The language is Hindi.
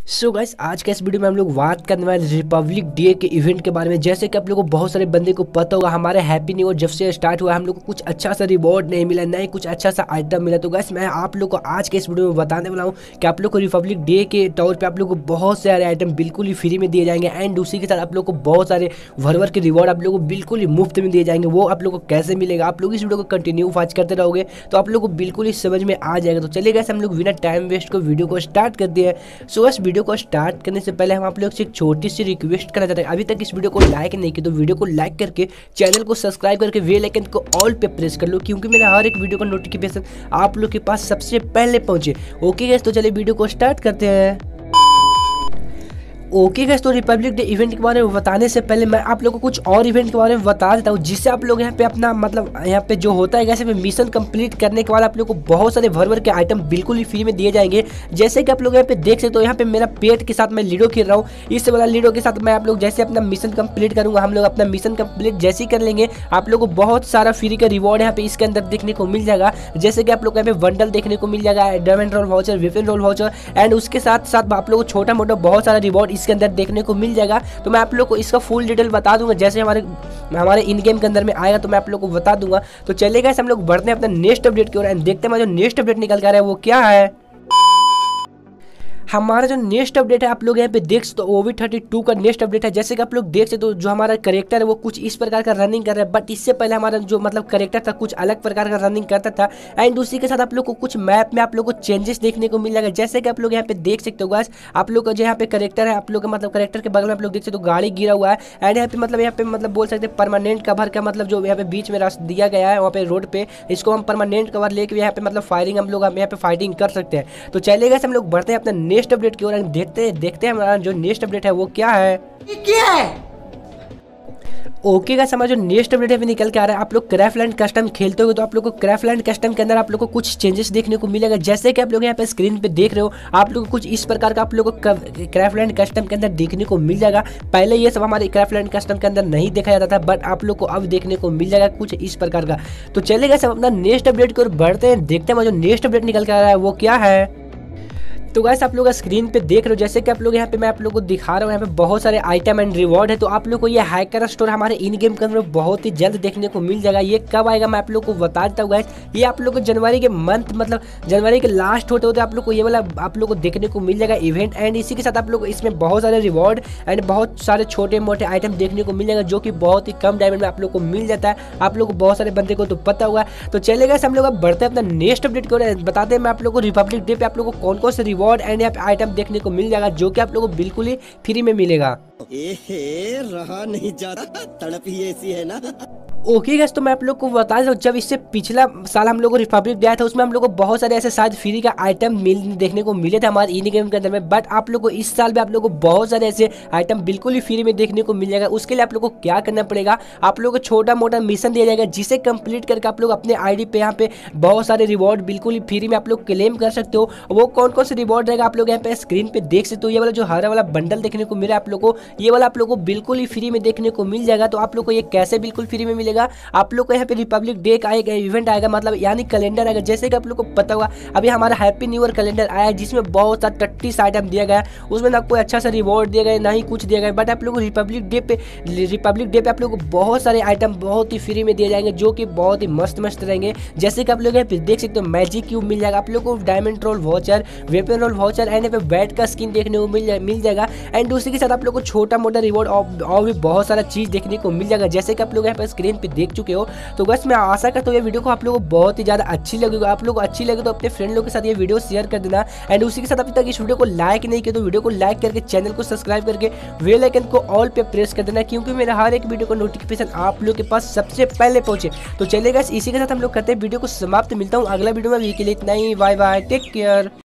सो गाइस, आज के इस वीडियो में हम लोग बात करने वाले रिपब्लिक डे के इवेंट के बारे में। जैसे कि आप लोगों को बहुत सारे बंदे को पता होगा, हमारे हैप्पी न्यू ईयर जब से स्टार्ट हुआ हम लोग को कुछ अच्छा सा रिवॉर्ड नहीं मिला, नहीं कुछ अच्छा सा आइटम मिला। तो गाइस, मैं आप लोग को आज के इस वीडियो में बताने वाला हूँ कि आप लोग को रिपब्लिक डे के तौर पर आप लोग को बहुत सारे आइटम बिल्कुल ही फ्री में दिए जाएंगे। एंड उसी के साथ आप लोग को बहुत सारे भर के रिवॉर्ड आप लोग को बिल्कुल ही मुफ्त में दिए जाएंगे। वो आप लोग को कैसे मिलेगा, आप लोग इस वीडियो को कंटिन्यू वॉच करते रहोगे तो आप लोग को बिल्कुल ही समझ में आ जाएगा। तो चलिए गाइस, हम लोग बिना टाइम वेस्ट को वीडियो को स्टार्ट कर दिए। सो इस वीडियो को स्टार्ट करने से पहले हम आप लोग से एक छोटी सी रिक्वेस्ट करना चाहते हैं। अभी तक इस वीडियो को लाइक नहीं किया तो वीडियो को लाइक करके चैनल को सब्सक्राइब करके बेल आइकन को ऑल पे प्रेस कर लो, क्योंकि मेरा हर एक वीडियो का नोटिफिकेशन आप लोग के पास सबसे पहले पहुंचे। ओके गाइस, तो चलिए वीडियो को स्टार्ट करते हैं। ओके गाइस, तो रिपब्लिक डे इवेंट के बारे में बताने से पहले मैं आप लोगों को कुछ और इवेंट के बारे में बता देता हूँ, जिससे आप लोग यहाँ पे अपना मतलब यहाँ पे जो होता है जैसे मिशन कंप्लीट करने के बाद आप लोग को बहुत सारे भर के आइटम बिल्कुल ही फ्री में दिए जाएंगे। जैसे कि आप लोग यहाँ पे देख सकते हो, यहाँ पे मेरा पेट के साथ मैं लीडो खेल रहा हूँ। इस वाला लीडो के साथ मैं आप लोग जैसे अपना मिशन कंप्लीट करूंगा, हम लोग अपना मिशन कंप्लीट जैसे ही कर लेंगे आप लोग को बहुत सारा फ्री का रिवॉर्ड यहाँ पे इसके अंदर देखने को मिल जाएगा। जैसे कि आप लोग यहाँ पे बंडल देखने को मिल जाएगा, diamond royale voucher, weapon royale voucher, and उसके साथ साथ आप लोग को छोटा मोटा बहुत सारा रिवॉर्ड इसके अंदर देखने को मिल जाएगा। तो मैं आप लोग को इसका फुल डिटेल बता दूंगा जैसे हमारे इन गेम के अंदर में आएगा, तो मैं आप लोग को बता दूंगा। तो चलेगा, हम लोग बढ़ते हैं अपना नेक्स्ट अपडेट की ओर एंड देखते हैं जो नेक्स्ट अपडेट निकल कर आ रहा है वो क्या है। हमारा जो नेक्स्ट अपडेट है आप लोग यहाँ पे देख सकते हो, OV32 का नेक्स्ट अपडेट है। जैसे कि आप लोग देख सकते हो, जो हमारा करेक्टर है वो कुछ इस प्रकार का रनिंग कर रहा है, बट इससे पहले हमारा जो मतलब करेक्टर था कुछ अलग प्रकार का रनिंग करता था। एंड उसी के साथ आप लोग को कुछ मैप में आप लोग को चेंजेस देखने को मिल जाएगा। जैसे कि आप लोग यहाँ पे देख सकते हो गाइस, आप लोग का जो यहाँ पे करेक्टर है, आप लोग का मतलब करेक्टर के बगल में आप लोग देख सकते हो गाड़ी गिरा हुआ है। एंड यहाँ पे मतलब बोल सकते हैं परमानेंट कवर का मतलब जो यहाँ पे बीच में रास्ता दिया गया है वहाँ पे रोड पे, इसको हम परमानेंट कवर लेके यहाँ पे मतलब फायरिंग हम लोग यहाँ पे फाइटिंग कर सकते हैं। तो चलेगा, हम लोग बढ़ते हैं अपना नेक्स्ट अपडेट की ओर, देखते हैं हमारा जो नेक्स्ट अपडेट है वो क्या है। क्या है ओके गाइस, हमारा जो नेक्स्ट अपडेट है निकल के आ रहा है। आप लोग क्राफ्टलैंड कस्टम खेलते हो तो आप लोग को क्राफ्टलैंड कस्टम के अंदर आप लोग को कुछ चेंजेस देखने को मिलेगा। जैसे कि आप लोग यहाँ पे स्क्रीन पे देख रहे हो, आप लोग को कुछ इस प्रकार का आप लोग को क्राफ्टलैंड कस्टम के अंदर देखने को मिल जाएगा। पहले ये सब हमारे क्राफ्टलैंड कस्टम के अंदर नहीं देखा जाता था, बट आप लोग को अब देखने को मिल जाएगा कुछ इस प्रकार का। तो चलेगा, सब अपना नेक्स्ट अपडेट की ओर बढ़ते हैं, देखते हैं जो नेक्स्ट अपडेट निकल के आ रहा है वो क्या है। तो गाइस, आप लोग स्क्रीन पे देख रहे हो, जैसे कि आप लोग यहाँ पे मैं आप लोग को दिखा रहा हूँ, यहाँ पे बहुत सारे आइटम एंड रिवॉर्ड है। तो आप लोग को ये हैकर स्टोर हमारे इन गेम के अंदर बहुत ही जल्द देखने को मिल जाएगा। ये कब आएगा मैं आप लोग को बता देता हूँ गाइस। ये आप लोग को जनवरी के मंथ मतलब जनवरी के लास्ट होते होते आप लोग को ये वाला आप लोग को देखने को मिल जाएगा इवेंट। एंड इसी के साथ आप लोग को इसमें बहुत सारे रिवॉर्ड एंड बहुत सारे छोटे मोटे आइटम देखने को मिल जाएगा, जो कि बहुत ही कम डायमंड में आप लोग को मिल जाता है। आप लोग को बहुत सारे बंदे को तो पता होगा। तो चलेगा, हम लोग अब बढ़ते हैं अपना नेक्स्ट अपडेट को, बताते हैं मैं आप लोग को रिपब्लिक डे पे आप लोग को कौन कौन से रिवॉर्ड एंड यहाँ देखने को मिल जाएगा, जो कि आप लोगों को बिल्कुल ही फ्री में मिलेगा। रहा नहीं जाता, तड़प ही ऐसी है ना। ओके गाइस, तो मैं आप लोग को बता दूं, जब इससे पिछला साल हम लोग को रिपब्लिक डे आया था उसमें हम लोग को बहुत सारे ऐसे शायद फ्री का आइटम देखने को मिले थे हमारे इन गेम के अंदर में। बट आप लोग को इस साल भी आप लोग को बहुत सारे ऐसे आइटम बिल्कुल ही फ्री में देखने को मिल जाएगा। उसके लिए आप लोग को क्या करना पड़ेगा, आप लोग को छोटा मोटा मिशन दिया जाएगा, जिसे कंप्लीट करके आप लोग अपने आईडी पे यहाँ पे बहुत सारे रिवॉर्ड बिल्कुल ही फ्री में आप लोग क्लेम कर सकते हो। वो कौन कौन से रिवॉर्ड रहेगा आप लोग यहाँ पे स्क्रीन पे देख सकते हो। ये वाला जो हरा वाला बंडल देखने को मिला आप लोग को, ये वाला आप लोग को बिल्कुल ही फ्री में देखने को मिल जाएगा। तो आप लोग को ये कैसे बिल्कुल फ्री में मिलेगा, आप लोग यहाँ पे रिपब्लिक डे का एक इवेंट आएगा, मतलब यानी कैलेंडर आएगा। जैसे कि आप लोग को पता होगा, अभी हमारा हैप्पी न्यू ईयर कैलेंडर आया है, जिसमें बहुत सारा 30 आइटम दिया गया है। उसमें ना कोई अच्छा सा रिवॉर्ड दिया गया, ना ही कुछ दिया गया। बट आप लोग को रिपब्लिक डे पे आप लोग को बहुत सारे आइटम बहुत ही फ्री में दिए जाएंगे, जो कि बहुत ही मस्त मस्त रहेंगे। जैसे कि आप लोग यहाँ पे देख सकते हो, मैजिक क्यूब मिल जाएगा आप लोग को, diamond royale voucher, weapon royale voucher, and यहाँ पे बैट का स्किन देखने को मिल जाएगा। एंड उसी के साथ आप लोग को छोटा मोटा रिवॉर्ड और भी बहुत सारा चीज देखने को मिल जाएगा, जैसे कि आप लोग यहाँ पे स्क्रीन पे देख चुके हो। तो बस मैं आशा करता हूँ ये वीडियो को आप लोगों को बहुत ही ज़्यादा अच्छी लगेगी। आप लोग को अच्छी लगे तो अपने फ्रेंड लोग के साथ ये वीडियो शेयर कर देना। एंड उसी के साथ अभी तक इस वीडियो को लाइक नहीं किया तो वीडियो को लाइक करके चैनल को सब्सक्राइब करके बेल आइकन को ऑल पे प्रेस कर देना, क्योंकि मेरा हर एक वीडियो का नोटिफिकेशन आप लोग के पास सबसे पहले पहुंचे। तो चलेगा, इसी के साथ हम लोग करते हैं वीडियो को समाप्त। मिलता हूँ अगला वीडियो में, अभी के लिए इतना ही। Bye bye, take care.